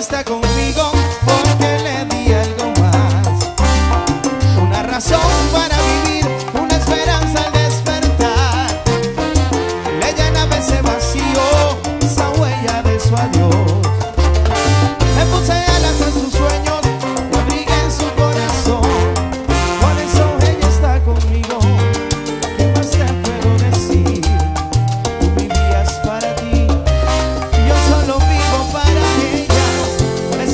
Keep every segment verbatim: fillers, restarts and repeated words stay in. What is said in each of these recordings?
está conmigo porque le di algo más. Una razón para vivir, una esperanza al despertar. Le llenaba ese vacío, esa huella de su adiós. Le puse alas a sus sueños, lo abrigué en su corazón. Por eso ella está conmigo. ¿Qué más te puedo decir? Tú vivías para ti, yo solo vivo para ella. Por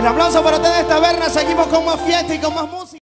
aplauso para ustedes, taberna. Seguimos con más fiesta y con más música.